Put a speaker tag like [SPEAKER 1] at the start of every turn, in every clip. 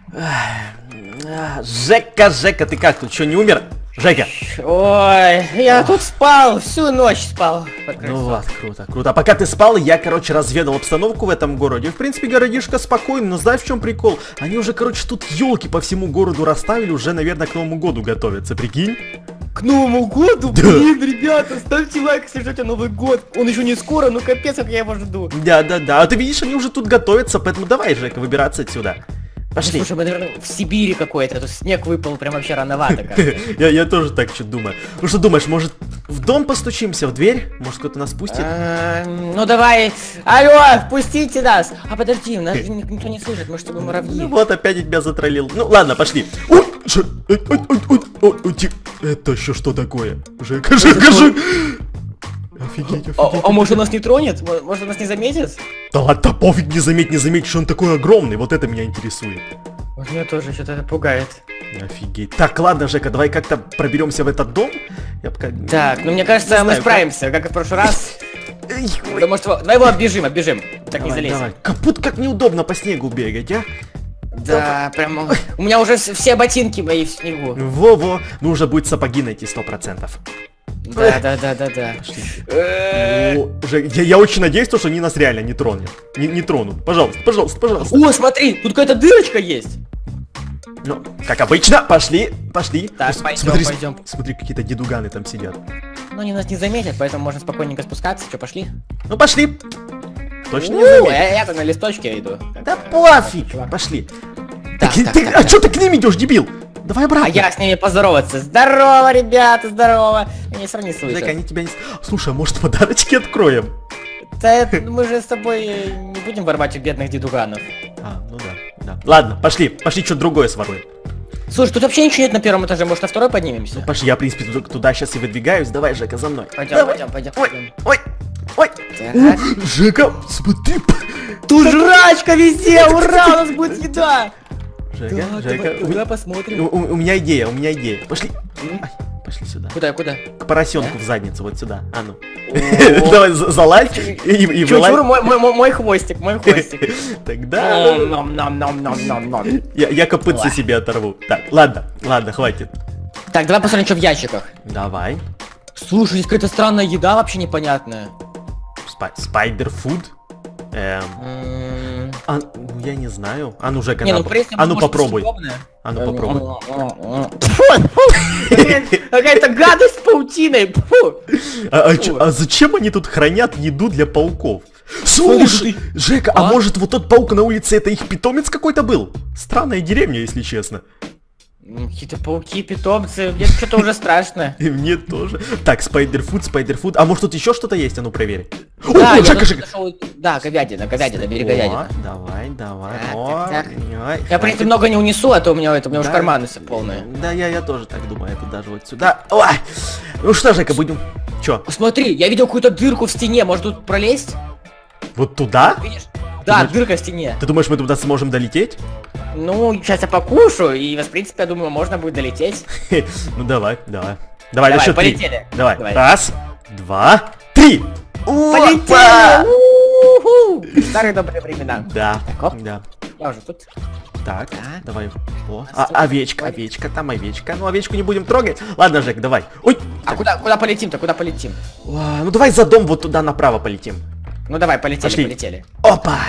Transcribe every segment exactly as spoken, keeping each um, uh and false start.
[SPEAKER 1] Жека, Жека, ты как тут? Что, не умер? Жека.
[SPEAKER 2] Ой, я тут спал, всю ночь спал.
[SPEAKER 1] Ну вот, круто, круто. А пока ты спал, я, короче, разведал обстановку в этом городе. В принципе, городишко спокойный, но знаешь, в чем прикол? Они уже, короче, тут елки по всему городу расставили, уже, наверное, к Новому году готовятся, прикинь?
[SPEAKER 2] К Новому году?
[SPEAKER 1] Да.
[SPEAKER 2] Блин, ребята, ставьте лайк, если ждете Новый год. Он еще не скоро, ну капец, как я его жду.
[SPEAKER 1] Да, да, да. А ты видишь, они уже тут готовятся, поэтому давай, Жека, выбираться отсюда. Пошли.
[SPEAKER 2] Ну, слушай, мы, наверное, в Сибири какой-то, тут снег выпал прям вообще рановато как-то.
[SPEAKER 1] я, я тоже так что думаю. Ну что думаешь, может в дом постучимся, в дверь? Может кто-то нас пустит?
[SPEAKER 2] Ну давай, алло, впустите нас. А подожди, нас же никто не слышит, мы с тобой муравьи.
[SPEAKER 1] Ну вот, опять я тебя затроллил. Ну ладно, пошли. Ой, Ж- ой, ой, ой, ой, ой, ой, ти- Это еще что такое? Жека, Жека, Жека. Офигеть, офигеть.
[SPEAKER 2] А, а может он нас не тронет? Мо- Может он нас не заметит?
[SPEAKER 1] Да ладно, пофиг, не заметь, не заметь, что он такой огромный. Вот это меня интересует.
[SPEAKER 2] Вот меня тоже что-то это пугает.
[SPEAKER 1] Офигеть. Так, ладно, Жека, давай как-то проберемся в этот дом. Я пока...
[SPEAKER 2] Так, ну мне кажется,
[SPEAKER 1] Не
[SPEAKER 2] мы
[SPEAKER 1] знаю,
[SPEAKER 2] справимся, как и в прошлый раз.
[SPEAKER 1] Эй, ой,
[SPEAKER 2] Да, может, его- давай его оббежим, оббежим. Так не
[SPEAKER 1] давай,
[SPEAKER 2] залезем.
[SPEAKER 1] давай. Капут, как неудобно по снегу бегать, а?
[SPEAKER 2] Да, прям. У меня уже с- все ботинки мои в снегу.
[SPEAKER 1] Во-во, нужно будет сапоги найти сто процентов.
[SPEAKER 2] Да, да, да, да, да. Э,
[SPEAKER 1] О, Жек, я, я очень надеюсь, что они нас реально не тронут. Не, не тронут. Пожалуйста, пожалуйста, пожалуйста.
[SPEAKER 2] О, смотри, тут какая-то дырочка есть.
[SPEAKER 1] Ну, как обычно, пошли, пошли.
[SPEAKER 2] Так,
[SPEAKER 1] Ну,
[SPEAKER 2] пойдем,
[SPEAKER 1] смотри,
[SPEAKER 2] пойдем.
[SPEAKER 1] Смотри, какие-то дедуганы там сидят.
[SPEAKER 2] Но они нас не заметят, поэтому можно спокойненько спускаться. Че, пошли?
[SPEAKER 1] Ну, пошли. Точно не
[SPEAKER 2] У,
[SPEAKER 1] заметят.
[SPEAKER 2] я, я-то на листочке иду.
[SPEAKER 1] Да пофиг, пошли.
[SPEAKER 2] Так,
[SPEAKER 1] Так,
[SPEAKER 2] так,
[SPEAKER 1] ты,
[SPEAKER 2] так,
[SPEAKER 1] а
[SPEAKER 2] так.
[SPEAKER 1] чё ты к ним идешь, дебил? Давай обратно.
[SPEAKER 2] А я с ними поздороваться. Здорово, ребята, здорово. Они все равно не слышат.
[SPEAKER 1] Жека, они тебя не... Слушай, а может подарочки откроем?
[SPEAKER 2] Да это мы же с тобой э, не будем ворвать у бедных дедуганов.
[SPEAKER 1] А, ну да, да. Ладно, пошли, пошли что-то другое своруем.
[SPEAKER 2] Слушай, тут вообще ничего нет на первом этаже, может на второй поднимемся?
[SPEAKER 1] Пошли, я, в принципе, туда, туда сейчас и выдвигаюсь. Давай, Жека, за мной.
[SPEAKER 2] Пойдем,
[SPEAKER 1] Давай.
[SPEAKER 2] пойдем, пойдем,
[SPEAKER 1] Ой,
[SPEAKER 2] пойдем.
[SPEAKER 1] ой, ой.
[SPEAKER 2] Так.
[SPEAKER 1] О, Жека, смотри.
[SPEAKER 2] Тут жрачка везде, ура, у нас будет еда!
[SPEAKER 1] Жека,
[SPEAKER 2] Да,
[SPEAKER 1] Жека,
[SPEAKER 2] давай,
[SPEAKER 1] у,
[SPEAKER 2] давай посмотрим.
[SPEAKER 1] у- у- у меня идея, у меня идея. Пошли.
[SPEAKER 2] М?
[SPEAKER 1] Ай, пошли сюда.
[SPEAKER 2] Куда, куда?
[SPEAKER 1] К поросенку в задницу, вот сюда. А ну.
[SPEAKER 2] О.
[SPEAKER 1] Давай, за- залазь и, и
[SPEAKER 2] Чур-чур,
[SPEAKER 1] вылазь.
[SPEAKER 2] мой, мой, мой, мой хвостик, мой хвостик.
[SPEAKER 1] Тогда
[SPEAKER 2] Ном-ном-ном-ном-ном-ном.
[SPEAKER 1] я, я копытцы
[SPEAKER 2] Ой.
[SPEAKER 1] себе оторву. Так, ладно, ладно, хватит.
[SPEAKER 2] Так, давай посмотрим, что в ящиках.
[SPEAKER 1] Давай.
[SPEAKER 2] Слушай, здесь какая-то странная еда вообще непонятная.
[SPEAKER 1] Спа- Спайдер фуд. Эм,
[SPEAKER 2] М,
[SPEAKER 1] а, ну, я не знаю. А ну, Жека,
[SPEAKER 2] Не,
[SPEAKER 1] на,
[SPEAKER 2] ну в принципе,
[SPEAKER 1] а ну
[SPEAKER 2] может,
[SPEAKER 1] попробуй.
[SPEAKER 2] съедобное.
[SPEAKER 1] А ну попробуй.
[SPEAKER 2] Фу, какая-то гадость с паутиной. Фу.
[SPEAKER 1] А, а чё- а зачем они тут хранят еду для пауков? Слушай, Жека, а
[SPEAKER 2] А?
[SPEAKER 1] может вот тот паук на улице это их питомец какой-то был? Странная деревня, если честно.
[SPEAKER 2] М, Какие-то пауки, питомцы, мне что-то уже страшно.
[SPEAKER 1] И мне тоже. Так, спайдерфуд, спайдерфуд. А может тут еще что-то есть? А ну проверь. О,
[SPEAKER 2] Да,
[SPEAKER 1] о,
[SPEAKER 2] я
[SPEAKER 1] Жека,
[SPEAKER 2] тут
[SPEAKER 1] Жека.
[SPEAKER 2] нашел- Да, говядина, говядина, бери
[SPEAKER 1] О,
[SPEAKER 2] говядину.
[SPEAKER 1] давай, давай.
[SPEAKER 2] Так,
[SPEAKER 1] О,
[SPEAKER 2] так, так.
[SPEAKER 1] ой,
[SPEAKER 2] Я, в
[SPEAKER 1] хватит.
[SPEAKER 2] принципе, много не унесу, а то у меня это, у меня уже
[SPEAKER 1] Да.
[SPEAKER 2] карманы все полные.
[SPEAKER 1] Да, я, я тоже так думаю. Это даже вот сюда. Ой. Ну что, Жека, будем... Чё?
[SPEAKER 2] Смотри, я видел какую-то дырку в стене, может тут пролезть?
[SPEAKER 1] Вот туда?
[SPEAKER 2] Видишь? Да,
[SPEAKER 1] думаешь-
[SPEAKER 2] дырка в стене.
[SPEAKER 1] Ты думаешь, мы туда сможем долететь?
[SPEAKER 2] Ну, сейчас я покушаю, и, в принципе, я думаю, можно будет долететь.
[SPEAKER 1] Ну давай, давай. Давай,
[SPEAKER 2] Давай,
[SPEAKER 1] на счет три.
[SPEAKER 2] полетели.
[SPEAKER 1] Давай.
[SPEAKER 2] Давай.
[SPEAKER 1] Раз, два, три. Опа!
[SPEAKER 2] Полетели! У-ху! Старые добрые времена.
[SPEAKER 1] Да,
[SPEAKER 2] Так, оп.
[SPEAKER 1] да.
[SPEAKER 2] Я уже тут.
[SPEAKER 1] Так,
[SPEAKER 2] Так.
[SPEAKER 1] давай. О,
[SPEAKER 2] А
[SPEAKER 1] а,
[SPEAKER 2] сколько
[SPEAKER 1] овечка,
[SPEAKER 2] хватит?
[SPEAKER 1] овечка, там овечка. Ну, овечку не будем трогать. Ладно, Жек, давай. Ой,
[SPEAKER 2] А куда, куда полетим-то, куда полетим?
[SPEAKER 1] а, ну давай за дом вот туда направо полетим.
[SPEAKER 2] Ну давай, полетели,
[SPEAKER 1] Пошли.
[SPEAKER 2] полетели.
[SPEAKER 1] Опа!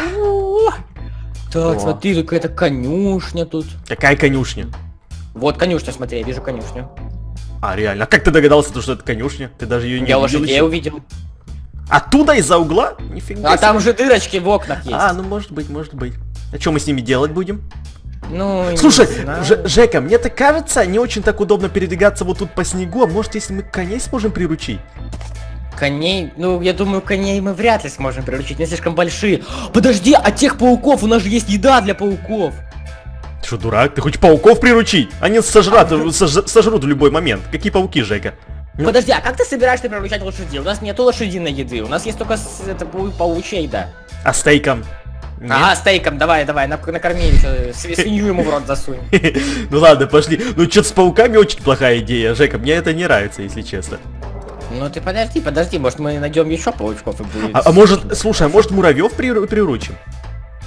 [SPEAKER 2] Так,
[SPEAKER 1] О.
[SPEAKER 2] смотри, какая-то конюшня тут.
[SPEAKER 1] Какая конюшня?
[SPEAKER 2] Вот конюшня, смотри, я вижу конюшню.
[SPEAKER 1] А, реально. А как ты догадался, то, что это конюшня? Ты даже ее не
[SPEAKER 2] Я
[SPEAKER 1] видел
[SPEAKER 2] лошадей
[SPEAKER 1] еще?
[SPEAKER 2] увидел.
[SPEAKER 1] Оттуда, из-за угла? Нифига
[SPEAKER 2] А
[SPEAKER 1] себе.
[SPEAKER 2] там же дырочки в окнах есть.
[SPEAKER 1] А, ну может быть, может быть. А что мы с ними делать будем?
[SPEAKER 2] Ну, не
[SPEAKER 1] Слушай,
[SPEAKER 2] знаю.
[SPEAKER 1] Ж- Жека, мне так кажется, не очень так удобно передвигаться вот тут по снегу. А может, если мы коней сможем приручить?
[SPEAKER 2] Коней, ну, я думаю, коней мы вряд ли сможем приручить, они слишком большие. Подожди, а тех пауков, у нас же есть еда для пауков.
[SPEAKER 1] Ты что, дурак? Ты хочешь пауков приручить? Они сожрат, сож- сожрут в любой момент. Какие пауки, Жека? Ну.
[SPEAKER 2] Подожди, а как ты собираешься приручать лошадей? У нас нету лошадиной еды, у нас есть только с- это, пау- паучья еда.
[SPEAKER 1] А стейком? Нет?
[SPEAKER 2] Ага, стейком, давай, давай, нак- накорми, еще сви- свинью ему в рот засунь.
[SPEAKER 1] Ну ладно, пошли. Ну что-то с пауками очень плохая идея, Жека. Мне это не нравится, если честно.
[SPEAKER 2] Ну ты подожди, подожди, может мы найдем еще паучков и будет...
[SPEAKER 1] А, а может, слушай, а может муравьев приру- приручим?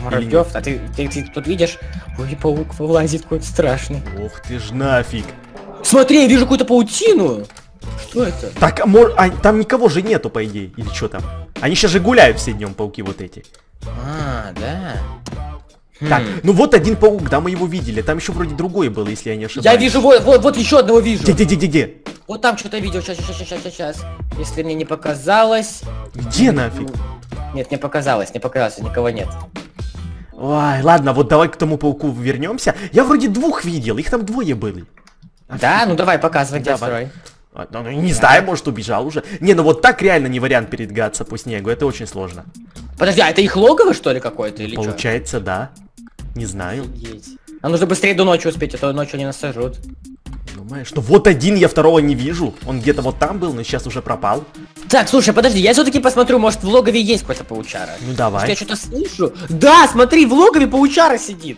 [SPEAKER 2] Муравьев, а ты, ты, ты тут видишь? Ой, паук вылазит какой-то страшный.
[SPEAKER 1] Ох ты ж нафиг.
[SPEAKER 2] Смотри, я вижу какую-то паутину. Что это?
[SPEAKER 1] Так, а, мор... а там никого же нету, по идее. Или что там? Они сейчас же гуляют все днем, пауки вот эти.
[SPEAKER 2] А, да.
[SPEAKER 1] Так,
[SPEAKER 2] Хм.
[SPEAKER 1] ну вот один паук, да, мы его видели. Там еще вроде другой был, если я не ошибаюсь.
[SPEAKER 2] Я вижу, вот, вот, вот еще одного вижу.
[SPEAKER 1] Где, где, где, где, где?
[SPEAKER 2] Вот там что-то видел. Сейчас, сейчас, сейчас, сейчас, сейчас. Если мне не показалось.
[SPEAKER 1] Где нафиг?
[SPEAKER 2] Нет, не показалось, не показалось, никого нет.
[SPEAKER 1] Ой, ладно, вот давай к тому пауку вернемся. Я вроде двух видел, их там двое были.
[SPEAKER 2] Да, ну давай, показывай, где
[SPEAKER 1] Давай.
[SPEAKER 2] строй.
[SPEAKER 1] А, ну, ну, не знаю, может убежал уже. Не, ну вот так реально не вариант передвигаться по снегу, это очень сложно.
[SPEAKER 2] Подожди, а это их логово, что ли, какое-то, или что?
[SPEAKER 1] Получается, да. Не знаю.
[SPEAKER 2] А нужно быстрее до ночи успеть, а то ночью они нас сожрут.
[SPEAKER 1] Думаешь, что вот один, я второго не вижу. Он где-то вот там был, но сейчас уже пропал.
[SPEAKER 2] Так, слушай, подожди, я все-таки посмотрю, может в логове есть какой-то паучара.
[SPEAKER 1] Ну давай.
[SPEAKER 2] Может, я что-то слышу? Да, смотри, в логове паучара сидит.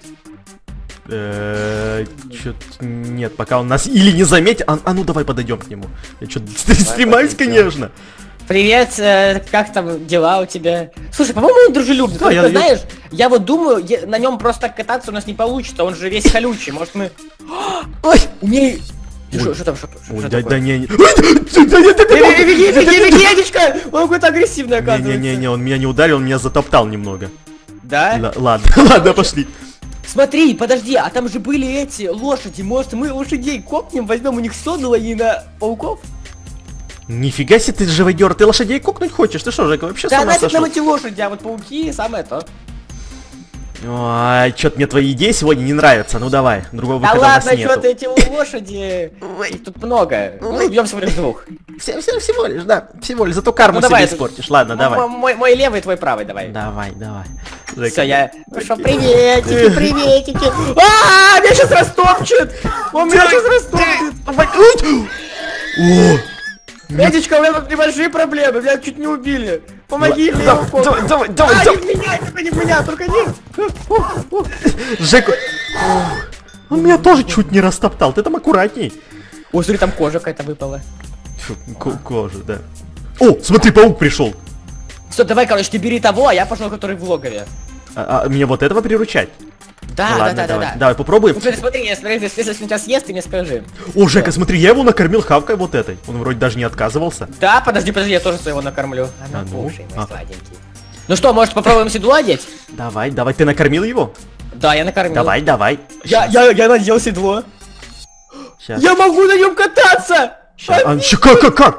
[SPEAKER 1] Эээ, чё-то нет, пока он нас или не заметит. А, а ну давай подойдем к нему. Я что-то стремаюсь, конечно.
[SPEAKER 2] Привет, э, как там дела у тебя? Слушай, по-моему, он дружелюбный.
[SPEAKER 1] Да,
[SPEAKER 2] Только,
[SPEAKER 1] я-
[SPEAKER 2] знаешь, я вот думаю, я- на нем просто кататься у нас не получится, он же весь колючий. Может мы...
[SPEAKER 1] Ой,
[SPEAKER 2] У меня...
[SPEAKER 1] Ой.
[SPEAKER 2] Что что там, что
[SPEAKER 1] ой,
[SPEAKER 2] что
[SPEAKER 1] да,
[SPEAKER 2] такое?
[SPEAKER 1] да не, не. Ой, да, да, да, да,
[SPEAKER 2] Беги, беги, беги, беги, Янечка! Он какой-то агрессивный,
[SPEAKER 1] да. Не, не, не,
[SPEAKER 2] оказывается.
[SPEAKER 1] не, он меня не ударил, он меня затоптал немного.
[SPEAKER 2] Да?
[SPEAKER 1] Л- ладно, ладно, пошли.
[SPEAKER 2] Смотри, подожди, а там же были эти лошади. Может, мы лошадей копнем, возьмем у них седло и на пауков?
[SPEAKER 1] Нифига себе, ты живодер, ты лошадей кукнуть хочешь? Ты что, Жека, вообще с
[SPEAKER 2] Да
[SPEAKER 1] ума
[SPEAKER 2] нафиг
[SPEAKER 1] сошел?
[SPEAKER 2] нам эти лошади, а вот пауки самое то.
[SPEAKER 1] Ой, чё-то мне твои идеи сегодня не нравятся. Ну давай, другого
[SPEAKER 2] Да
[SPEAKER 1] выхода у нас
[SPEAKER 2] ладно,
[SPEAKER 1] нету.
[SPEAKER 2] что ты эти лошади? Их тут много. Мы бьем всего лишь двух.
[SPEAKER 1] Все, все, всего лишь, да, всего лишь, зато карму
[SPEAKER 2] Ну,
[SPEAKER 1] себе
[SPEAKER 2] давай,
[SPEAKER 1] испортишь. Ладно, давай.
[SPEAKER 2] М- Мой, мой левый, твой правый, давай.
[SPEAKER 1] Давай, давай.
[SPEAKER 2] Все, я... Ну что, приветики, приветики. А, меня сейчас растопчет! Он меня сейчас растопчет!
[SPEAKER 1] О!
[SPEAKER 2] Ядечка, у меня тут небольшие проблемы, меня чуть не убили. Помоги мне,
[SPEAKER 1] Давай,
[SPEAKER 2] его
[SPEAKER 1] давай, давай, давай,
[SPEAKER 2] А,
[SPEAKER 1] давай.
[SPEAKER 2] не в меня, только не в меня, только не. Ух, ух.
[SPEAKER 1] Жеку... Он меня тоже чуть не растоптал, ты там аккуратней.
[SPEAKER 2] Ой, смотри, там кожа какая-то выпала.
[SPEAKER 1] Фу, ко- кожа, да. О, смотри, паук пришел.
[SPEAKER 2] Все, давай, короче, ты бери того, а я пошел, который в логове.
[SPEAKER 1] А, а мне вот этого приручать?
[SPEAKER 2] Да,
[SPEAKER 1] Ну
[SPEAKER 2] да,
[SPEAKER 1] ладно,
[SPEAKER 2] да, да,
[SPEAKER 1] давай.
[SPEAKER 2] да.
[SPEAKER 1] Давай, попробуем.
[SPEAKER 2] Ну, смотри, смотри, я смотри, если если он тебя съест, ты мне скажи.
[SPEAKER 1] О, Жека, смотри, я его накормил хавкой вот этой. Он вроде даже не отказывался.
[SPEAKER 2] Да, подожди, подожди, я тоже своего накормлю. А
[SPEAKER 1] А
[SPEAKER 2] ну,
[SPEAKER 1] ну,
[SPEAKER 2] кушай, мой
[SPEAKER 1] а.
[SPEAKER 2] сладенький. Ну что, может, попробуем седло одеть?
[SPEAKER 1] Давай, давай, ты накормил его?
[SPEAKER 2] Да, я накормил.
[SPEAKER 1] Давай, давай.
[SPEAKER 2] Я, я, я надел седло.
[SPEAKER 1] Сейчас.
[SPEAKER 2] Я могу на нем кататься!
[SPEAKER 1] А, ща, как, как, как?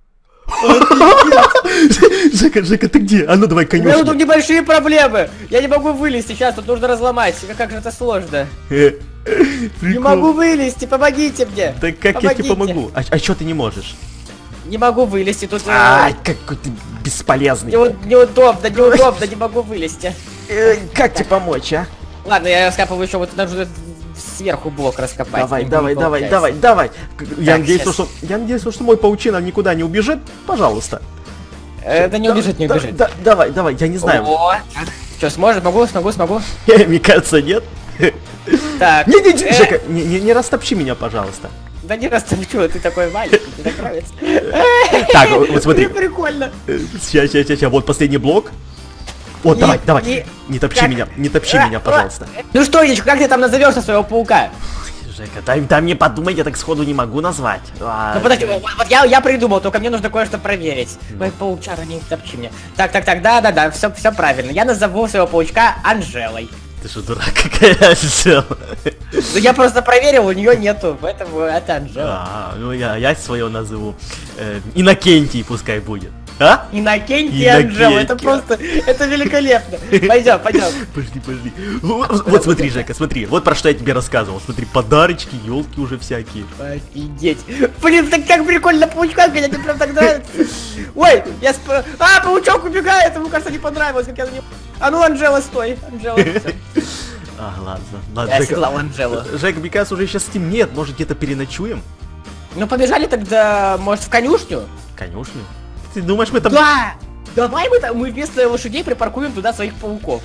[SPEAKER 1] Жека, Жека, ты где? А ну давай
[SPEAKER 2] У меня тут
[SPEAKER 1] конюшню.
[SPEAKER 2] небольшие проблемы. Я не могу вылезти, сейчас тут нужно разломать. Как- Как же это сложно. Не
[SPEAKER 1] Прикол.
[SPEAKER 2] могу вылезти, помогите мне.
[SPEAKER 1] Да как я
[SPEAKER 2] Помогите.
[SPEAKER 1] тебе помогу? А, а чё ты не можешь?
[SPEAKER 2] Не могу вылезти, тут э,
[SPEAKER 1] Ай, какой ты бесполезный.
[SPEAKER 2] неу- неудобно, неудобно, не могу вылезти.
[SPEAKER 1] Э, Как тебе помочь, а?
[SPEAKER 2] Ладно, я раскапываю еще вот нужно сверху блок раскопать.
[SPEAKER 1] Давай,
[SPEAKER 2] Не-
[SPEAKER 1] давай,
[SPEAKER 2] не
[SPEAKER 1] давай,
[SPEAKER 2] получается.
[SPEAKER 1] давай, давай. Я надеюсь,
[SPEAKER 2] щас.
[SPEAKER 1] что я надеюсь, что мой паучина никуда не убежит. Пожалуйста.
[SPEAKER 2] Это не
[SPEAKER 1] Да,
[SPEAKER 2] убежит, не
[SPEAKER 1] да,
[SPEAKER 2] убежит.
[SPEAKER 1] да, Давай, давай, я не знаю.
[SPEAKER 2] Что, сможешь? Могу, смогу, смогу.
[SPEAKER 1] Мне кажется, нет.
[SPEAKER 2] Так.
[SPEAKER 1] Не, не, не,
[SPEAKER 2] э,
[SPEAKER 1] Жека, не, не, не растопчи меня, пожалуйста.
[SPEAKER 2] Да не растопчу, ты такой маленький, тебе так нравится.
[SPEAKER 1] Так, вот вот смотри.
[SPEAKER 2] Прикольно.
[SPEAKER 1] Сейчас, сейчас, сейчас, вот последний блок. Вот,
[SPEAKER 2] Не-
[SPEAKER 1] давай, давай.
[SPEAKER 2] не-
[SPEAKER 1] Не топчи
[SPEAKER 2] как-
[SPEAKER 1] меня, не топчи
[SPEAKER 2] А,
[SPEAKER 1] меня,
[SPEAKER 2] а,
[SPEAKER 1] пожалуйста.
[SPEAKER 2] Ну что, Ильич, как ты там назовешь своего паука?
[SPEAKER 1] Жека, дай, дай мне подумать, я так сходу не могу назвать. А,
[SPEAKER 2] Ну подожди, вот, вот я, я придумал, только мне нужно кое-что проверить. Мой паучара, не топчи мне. Так, так, так, да, да, да, все, все правильно. Я назову своего паучка Анжелой.
[SPEAKER 1] Ты что, дурак, какая я взял?
[SPEAKER 2] Ну я просто проверил, у нее нету, поэтому это Анжела.
[SPEAKER 1] А, ну я, я свое назову. Э, Иннокентий пускай будет. А?
[SPEAKER 2] Иннокентий и
[SPEAKER 1] Иннокентий.
[SPEAKER 2] Анжела, это просто, это великолепно. Пойдем, пойдем.
[SPEAKER 1] Пошли, пошли. Вот, вот смотри, Жека, смотри, вот про что я тебе рассказывал. Смотри, подарочки, елки уже всякие.
[SPEAKER 2] Офигеть. Блин, так как прикольно паучка, меня мне прям так нравится. Ой, я сп... А, паучок убегает, ему кажется не понравилось, как я на него... А ну, Анжела, стой. Анжела, всё.
[SPEAKER 1] А, ладно, ладно.
[SPEAKER 2] Я
[SPEAKER 1] Жека,
[SPEAKER 2] оседлал Анжелу.
[SPEAKER 1] Жека, мне кажется, уже сейчас темнеет, может где-то переночуем?
[SPEAKER 2] Ну побежали тогда, может, в конюшню?
[SPEAKER 1] Конюшню? Ты думаешь, мы там...
[SPEAKER 2] Да! Давай мы, там, мы вместо лошадей припаркуем туда своих пауков.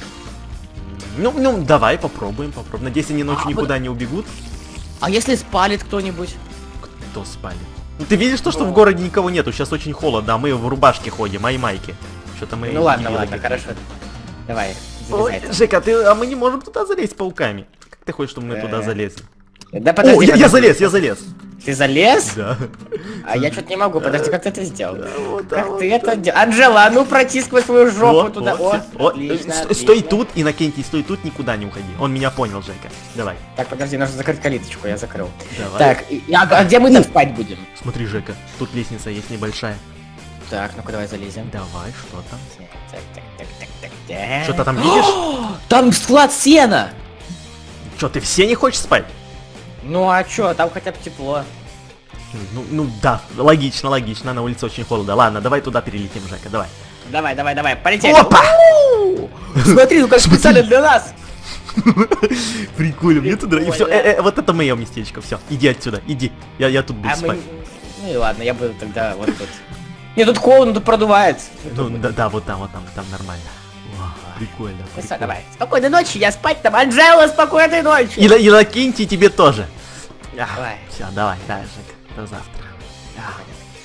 [SPEAKER 1] Ну, ну, давай попробуем, попробуем. Надеюсь, они ночью
[SPEAKER 2] А,
[SPEAKER 1] никуда не убегут.
[SPEAKER 2] А если спалит кто-нибудь?
[SPEAKER 1] Кто спали? Ну, ты видишь то, что в городе никого нету? Сейчас очень холодно, а мы в рубашке ходим, ай майке. Что-то мы...
[SPEAKER 2] Ну ладно,
[SPEAKER 1] не
[SPEAKER 2] ладно,
[SPEAKER 1] видели.
[SPEAKER 2] хорошо. Давай,
[SPEAKER 1] Ой,
[SPEAKER 2] залезай.
[SPEAKER 1] Жека, ты, а мы не можем туда залезть пауками. Как ты хочешь, чтобы мы туда
[SPEAKER 2] Э,
[SPEAKER 1] залезли?
[SPEAKER 2] Да
[SPEAKER 1] О,
[SPEAKER 2] подожди,
[SPEAKER 1] я, я
[SPEAKER 2] подожди.
[SPEAKER 1] залез, я залез.
[SPEAKER 2] Ты залез?
[SPEAKER 1] Да.
[SPEAKER 2] А я что-то не могу, подожди, как ты это сделал?
[SPEAKER 1] Вот, да,
[SPEAKER 2] Как
[SPEAKER 1] вот
[SPEAKER 2] ты это делал? Анжела, а ну протискивай свою жопу
[SPEAKER 1] Вот,
[SPEAKER 2] туда.
[SPEAKER 1] вот,
[SPEAKER 2] О,
[SPEAKER 1] всё. О,
[SPEAKER 2] отлично,
[SPEAKER 1] ст-
[SPEAKER 2] отлично.
[SPEAKER 1] Стой тут, Иннокентий, стой тут, никуда не уходи. Он меня понял, Жека. Давай.
[SPEAKER 2] Так, подожди, нужно закрыть калиточку, я закрыл.
[SPEAKER 1] Давай.
[SPEAKER 2] Так, и- а, а где мы там спать будем?
[SPEAKER 1] Смотри, Жека, тут лестница есть небольшая.
[SPEAKER 2] Так, ну-ка давай залезем.
[SPEAKER 1] Давай, что там?
[SPEAKER 2] Так, так, так, так, так, так.
[SPEAKER 1] Что-то там видишь?
[SPEAKER 2] Там склад сена!
[SPEAKER 1] Что, ты все не хочешь спать?
[SPEAKER 2] Ну а чё, там хотя бы тепло.
[SPEAKER 1] Ну, ну да, логично, логично, на улице очень холодно. Ладно, давай туда перелетим, Жека, давай.
[SPEAKER 2] Давай, давай, давай, полетели.
[SPEAKER 1] Опа!
[SPEAKER 2] Смотри, ну как специально для нас.
[SPEAKER 1] Прикольно, мне тут нравится. Все,
[SPEAKER 2] Прикольно.
[SPEAKER 1] вот это мое местечко, все, иди отсюда, иди. Я, я тут буду
[SPEAKER 2] А мы...
[SPEAKER 1] спать.
[SPEAKER 2] Ну и ладно, я буду тогда вот тут. Не, тут холодно, тут продувает.
[SPEAKER 1] Ну да, да, вот там, вот там, там нормально. Вау, прикольно.
[SPEAKER 2] Ну всё,
[SPEAKER 1] прикольно.
[SPEAKER 2] давай. Спокойной ночи, я спать там. Анжела, спокойной ночи.
[SPEAKER 1] И, и Иннокентий тебе тоже.
[SPEAKER 2] Давай.
[SPEAKER 1] Все, давай, давай, Жека, до завтра.